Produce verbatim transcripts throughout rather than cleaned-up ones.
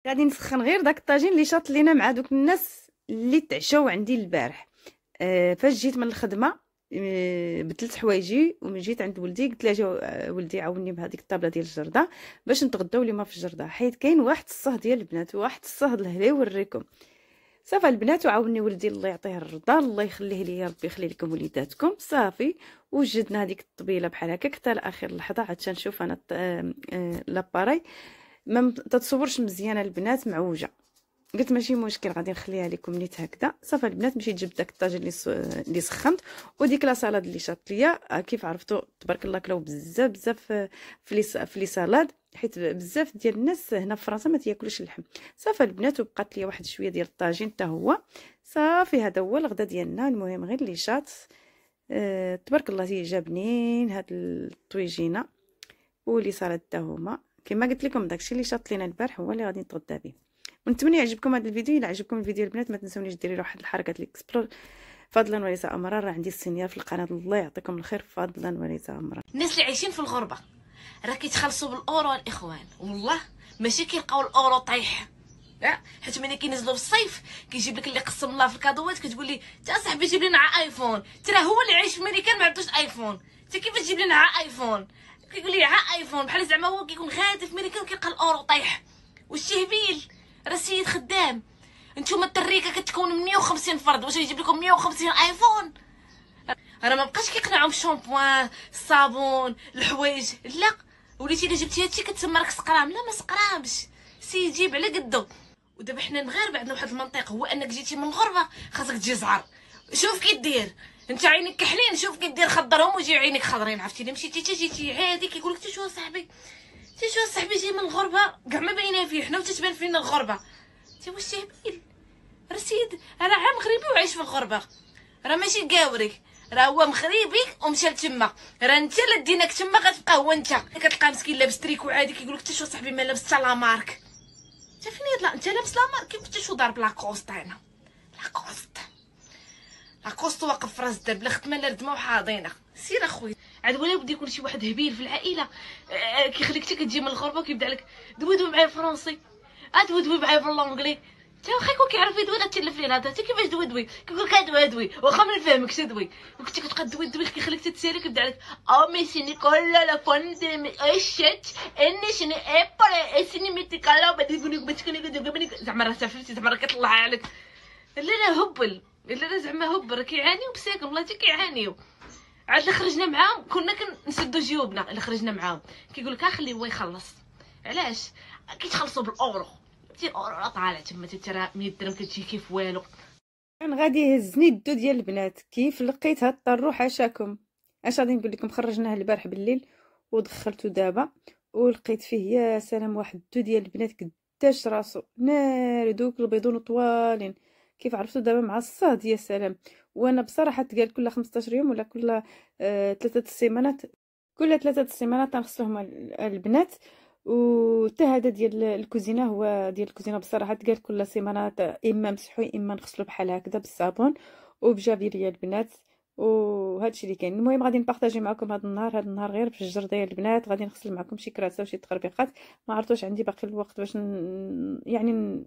غادي نسخن غير داك الطاجين اللي شاط لينا مع دوك الناس اللي تعشاو عندي البارح. أه فاش جيت من الخدمه أه بدلت حوايجي ومن جيت عند ولدي قلت له جا ولدي عاوني بهذيك الطابله ديال الجرده باش نتغداو اليوم في الجرده، حيت كاين واحد الصه ديال البنات واحد الصه الله لا يوريكم. صافي البنات وعاوني ولدي الله يعطيه الرضا الله يخليه لي يا ربي يخلي لكم وليداتكم. صافي وجدنا هذيك الطبيله بحال هكاك حتى لاخر لحظه عاد تنشوف انا لاباري ما تتصورش مزيانه البنات معوجه. قلت ماشي مشكل غادي نخليها لكم نيت هكذا. صافي البنات مشيت جبت داك الطاجين اللي اللي سخنت وديك لا سالاد اللي شاط ليا كيف عرفتوا تبارك الله كلاو بزاف بزاف في لي في لي سالاد، حيت بزاف ديال الناس هنا في فرنسا ما تياكلوش اللحم. صافي البنات وبقات ليا واحد شويه ديال الطاجين حتى هو. صافي هذا هو الغدا ديالنا. المهم غير اللي شاط أه تبارك الله تيجا بنين هاد الطويجينه ولي سالاد حتى هما كما قلت لكم. داكشي اللي شاط لينا البارح هو اللي غادي نتغدى به. ونتمنى يعجبكم هذا الفيديو. الا عجبكم الفيديو البنات ما تنسونيش ديروا واحد الحركه ديال الاكسبلور فضلا وليس امرا. راه عندي السينيال في القناه الله يعطيكم الخير فضلا وليس امرا. الناس اللي عايشين في الغربه راه كيتخلصوا بالاورو الاخوان، والله ماشي كيلقاو الاورو طايح، لا حيت ملي كينزلوا في الصيف كيجيب لك اللي قسم الله في الكادوات كتقول لي تا صاحبي جيب لنا ايفون، ترى هو اللي عايش في امريكان ما عندوش ايفون، انت كيفاش تجيب لنا ايفون؟ كيقول لي ها ايفون بحال زعما هو كيكون غادي في امريكان كيلقى الاورو طايح. والشهبيل راه السيد خدام، نتوما التريكه كتكون من مية وخمسين فرد واش يجيب لكم مية وخمسين ايفون؟ راه ما بقاش كيقنعهم الشامبوان الصابون الحوايج، لا وليتي الا جبتي هادشي كتسمى راك سقرام. لا ما سقرامش، سي يجيب على قدو. ودابا حنا المغاربه عندنا واحد المنطق هو انك جيتي من الغربه خاصك تجي زعر. شوف كي دير انت عينيك كحلين، شوف كي دير خضرهم ويجي عينيك خضرين. عرفتي الا مشيتي حتى جيتي عادي كيقول لك شو صاحبي شو صاحبي جاي من الغربه كاع ما باينه فيه حنا وتتبان فينا الغربه. انت واش تهبيل؟ راه سيد راه عا مغربي وعايش في الغربه، راه ماشي قاوري، راه هو مغربي ومشى لتما. راه انت اللي ديناك تما غتبقى هو انت. كتلقى مسكين لابس تريكو عادي كيقول لك حتى شو صاحبي ما لابس حتى لا مارك. انت فين يطلع انت لابس لا مارك كيف حتى شو ضارب لاكوست هنا. لاكوست لاكوست واقف في راس الدرب لا ختمه لا ردمه وحاضينه. سير اخويا عاد ولا بدا يكون شي واحد هبيل في العائله آه كيخليك حتى كتجي من الغربه وكيبدا لك دوي معايا الفرنسي ادوي دوي معايا بالونجلي. تا واخا يكون كيعرف يدوي غتلف لينا هذا. انت كيفاش دوي دوي كيقول لك ادوي دوي واخا ما نفهمكش دوي وكنتي كتبقى دوي دوي كيخليك تتسالي كيبدا لك او مي سيني كولا لا فوندي مي اشيت اني شني ابري اسيني ميتيكالا بدي نقول لك زعما راه فهمتي زعما راه كيطلع عليك. لا لا هبل لا لا زعما هبل راه كيعانيو بساكن والله حتى كيعانيو. عاد اللي خرجنا معاهم كنا كنسدو جيوبنا. اللي خرجنا معاهم كيقول لك خليه هو يخلص. علاش كيتخلصوا بالاورو؟ تي الاورو راه طالع تما ترى مية درهم كتجي كيف والو. كان غادي يهزني الدو ديال البنات كيف لقيت هاد الطرو حاشاكم. اش غادي نقول لكم خرجناه البارح بالليل ودخلته دابا ولقيت فيه يا سلام واحد الدو ديال البنات قداش راسو نار دوك البيضون طوالين كيف عرفتوا دابا مع الصهد يا سلام. وانا بصراحه تقال كل خمسطاش يوم ولا كل آه ثلاثه السيمانات كل ثلاثه السيمانات تنغسلوهم البنات. وحتى هذا ديال الكوزينه هو ديال الكوزينه بصراحه تقال كل سيمانات اما مسحو اما نغسلو بحال هكذا بالصابون وبجافيل يا البنات. وهذا الشيء اللي كاين. المهم غادي نبارطاجي معكم هذا النهار هذا النهار غير في الجرده يا البنات. غادي نغسل معكم شي كراسه وشي تخربيقات ما عرفتوش عندي باقي الوقت باش ن... يعني ن...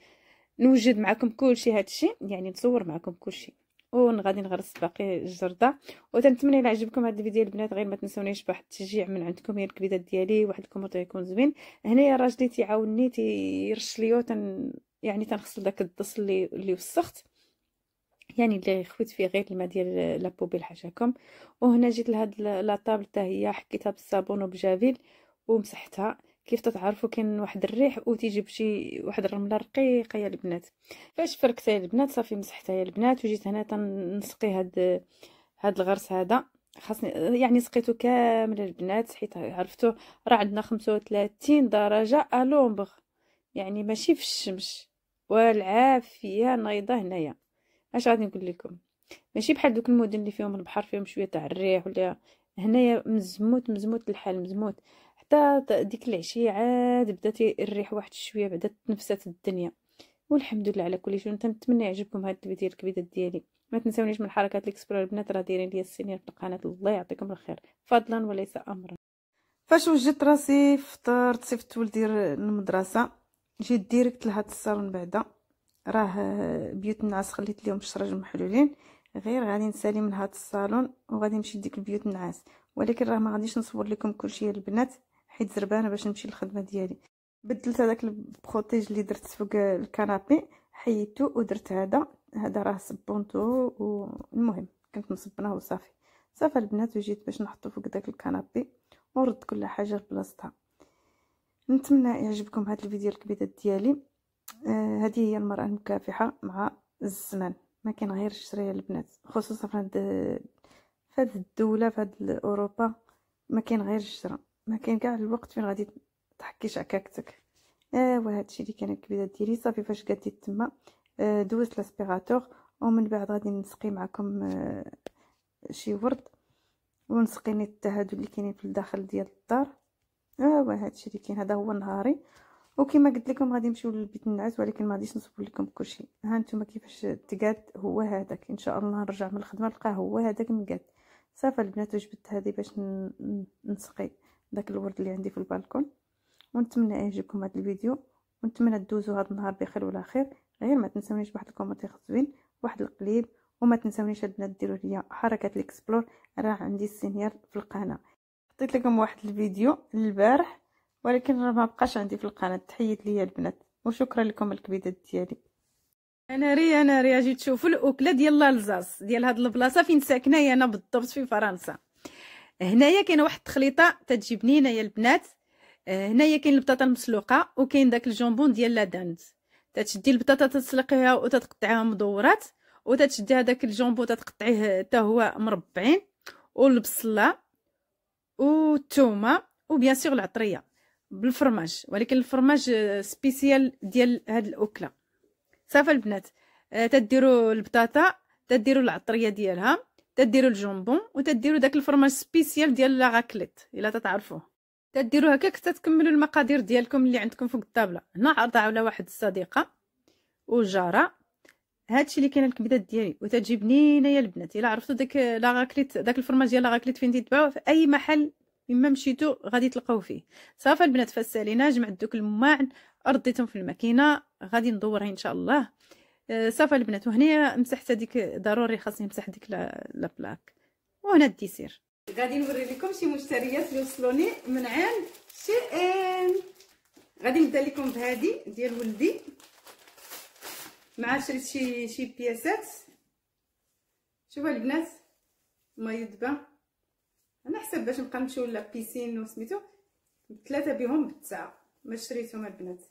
نوجد معكم كلشي هذا الشيء يعني نصور معكم كلشي وغادي نغرس باقي الجرده. وتنتمنى الى عجبكم هذا الفيديو البنات غير ما تنسونيش بواحد التشجيع من عندكم هي الكبيدات ديالي واحد الكومونتير يكون زوين. هنايا راجلي تيعاونني تيرش ليا تن يعني تنغسل داك الدص اللي اللي وسخت يعني اللي خويت فيه غير الماء ديال لابوبيل حاشاكم. وهنا جيت لهاد لا طابل حتى هي حكيتها بالصابون وبجافيل ومسحتها كيف تتعرفوا كاين واحد الريح وتيجي بشي واحد الرمله رقيقه يا البنات. فاش فركتها يا البنات صافي مسحتها يا البنات وجيت هنا تنسقي هاد هاد الغرس هذا خاصني يعني سقيته كامل البنات حيت عرفتوا راه عندنا خمسة وثلاثين درجه الومبغ يعني ماشي في الشمس والعافيه نايضه هنايا. اش غادي نقول لكم ماشي بحال دوك المدن اللي فيهم البحر فيهم شويه تاع الريح ولا هنايا مزموت مزموت الحال مزموت. حتى ديك العشيه عاد بدات الريح واحد شويه بعدا تنفست الدنيا والحمد لله على كل شيء. نتمنى يعجبكم هذا الفيديو الكبيدات ديالي. ما تنسونيش من حركات الاكسبلور البنات راه دايرين ليا السينيال في القناه الله يعطيكم الخير فضلا وليس امرا. فاش وجدت راسي فطرت صيفط ولدي المدرسه جيت ديريكت لهاد الصالون بعدا. راه بيوت النعاس خليت ليهم الشراج محلولين، غير غادي نسالي من هاد الصالون وغادي نمشي لديك البيوت النعاس، ولكن راه ما غاديش نصور لكم كلشي يا البنات حيت زربانه باش نمشي للخدمه ديالي. بدلت هذاك البروتيج اللي درت فوق الكنابي، حيدته ودرت هذا هذا راه صبونتو، والمهم كنت مصبناه وصافي. صافي البنات، وجيت باش نحطو فوق داك الكنابي ورد كل حاجه لبلاصتها. نتمنى يعجبكم هذا الفيديو الكبيدات ديالي. آه هذه هي المرأة المكافحة مع الزمان، ما كاين غير الشرا يا البنات، خصوصا في هاد في هاد الدوله، في هاد اوروبا ما كاين غير الشرا، ما كاين كاع الوقت فين غادي تحكي شعكاكتك. ايوا هادشي اللي كان الكبيدات ديالي. صافي فاش قاديت تما آه دوزت لاسبيراتور، ومن بعد غادي نسقي معكم آه شي ورد، ونسقي نيت التهادو اللي كاينين في الداخل ديال الدار. ايوا هادشي اللي كاين، هذا هو نهاري. وكما قلت لكم غادي نمشيو للبيت النعاس، ولكن ما غاديش نصور لكم كلشي. ها نتوما كيفاش تقاد هو هذاك، ان شاء الله نرجع من الخدمه نلقاه هو هذاك مقاد. صافي البنات، وجبت هذه باش نسقي داك الورد اللي عندي في البالكون. ونتمنى يعجبكم هذا الفيديو، ونتمنى تدوزوا هذا النهار بخير ولا خير. غير ما تنسونيش بواحد الكومنتير زوين، واحد القليب، وما تنسونيش البنات ديروا ليا حركه الاكسبلور، راه عندي السينيال في القناه. حطيت لكم واحد الفيديو البارح ولكن راه ما بقاش عندي في القناه. تحيت ليا البنات وشكرا لكم الكبيدات ديالي. انا ريا انا ريا جيت تشوفوا الاكله ديال لالزاس ديال هاد البلاصه فين ساكنه انا بالضبط في فرنسا. هنايا كاينه واحد التخليطه تتجي بنينه يا البنات. هنايا كاين البطاطا المسلوقه، وكاين داك الجونبون ديال لا داند. تتشدي البطاطا تسلقيها وتتقطعيها مدورات، وتتشدي هذاك الجونبون تتقطعيه حتى هو مربعين، والبصله والثومه وبيان سيغ العطريه بالفرماج، ولكن الفرماج سبيسيال ديال هاد الاكله. صافي البنات، تديروا البطاطا، تديروا العطريه ديالها، تديروا الجونبون، وتديروا داك الفرماج سبيسيال ديال لا غاكليت الا تتعرفوه. تديروا هكاك حتى تكملوا المقادير ديالكم اللي عندكم فوق الطابله. هنا عرضها على واحد الصديقه وجاره. هادشي اللي كاين الكبدات ديالي، وتجي بنينه يا البنات. الا عرفتوا داك لا غاكليت، داك الفرماج ديال لا غاكليت فين تيتباعوا في اي محل مما مشيتو غادي تلقاو فيه. صافي البنات، فسالينا، جمعت دوك الماعن، رديتهم في الماكينه، غادي ندورها ان شاء الله. آه صافي البنات، وهنا مسحت هذيك، ضروري خاصني نمسح ديك لا بلاك. وهنا الديسير. غادي نوري لكم شي مشتريات اللي وصلوني من عند شي ان. غادي نبدا لكم بهذه ديال ولدي، مع شريت شي شي بياسات. شوفوا البنات، مايو دبا، انا حسب باش نبقى نمشيو لا بيسين وسميتو، ثلاثه بهم بتسعه ما شريتهم البنات.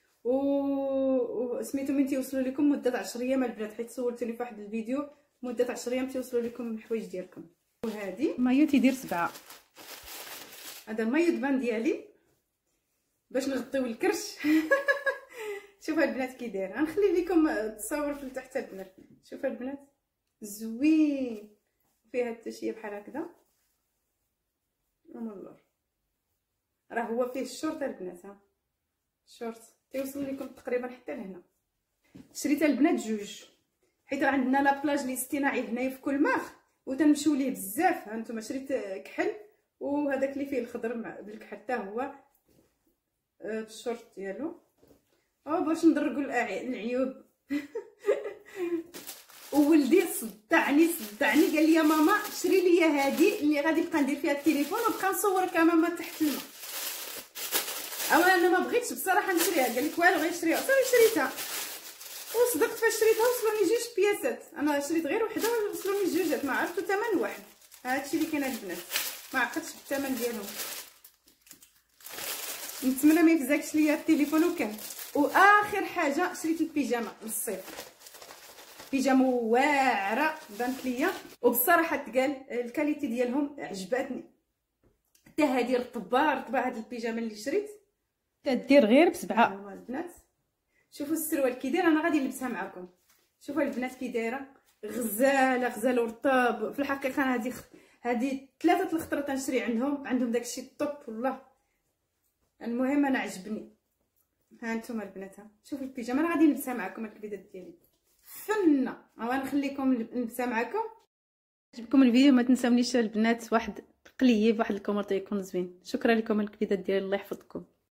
و سميتو من تيوصلوا لكم مده عشر ايام البنات، حيت صورتوني في واحد الفيديو مده عشر ايام تيوصلوا لكم الحوايج ديالكم. وهذه مايو تيدير سبعه. هذا المايو دبان ديالي باش نغطيو الكرش. شوفوا البنات كي داير، غنخلي لكم التصاور في تحت البنات. شوفوا البنات زوين، فيها التشيه بحال هكذا من اللور. راه هو فيه الشورت البنات، ها الشورت تيوصل لكم تقريبا حتى لهنا. شريت البنات جوج، حيت راه عندنا لا بلاج الاصطناعي هنايا في كل ماخ، وتنمشيو ليه بزاف. ها نتوما شريت كحل، وهذاك اللي فيه الخضر بالكحل حتى هو الشورت ديالو، او باش ندرقوا العيوب. وولدي صدعني صدعني قال لي يا ماما شري لي هذه اللي غادي نبقى ندير فيها التليفون ونبقى نصور كماما تحت الماء. اما انا ما بغيتش بصراحه نشريها، قال لك والو غير شريها. صافي شريتها، وصدقت فاش شريتها وصلوني جوج بياسات. انا شريت غير وحده وصلوني جوجات، ما عرفتو ثمن واحد. هادشي اللي كاين البنات، ما عقدتش بالثمن ديالهم. نتمنى ما يفزاكش ليا التليفون. وكان واخر حاجه شريت البيجامه للصيف، بيجامه واعره بانت ليا، وبصراحه تقال الكاليتي ديالهم عجباتني. حتى هذه رطبه رطبه. هاد البيجامه اللي شريت تدير غير بسبعه. البنات شوفوا السروال كي داير، انا غادي نلبسها معكم. شوفوا البنات كي دايره، غزاله غزاله ورطاب. في الحقيقه هذه هذه ثلاثه الخطره تنشري عندهم عندهم داكشي الطوب والله. المهم انا عجبني. ها نتوما البنات، شوفوا البيجامه انا غادي نلبسها معكم الكبيدات ديالي فنه. ها نخليكم نلبسها معكم. عجبكم الفيديو ما تنساونيش البنات واحد القليب، واحد الكومنت يكون زوين. شكرا لكم الكبيدات ديالي، الله يحفظكم.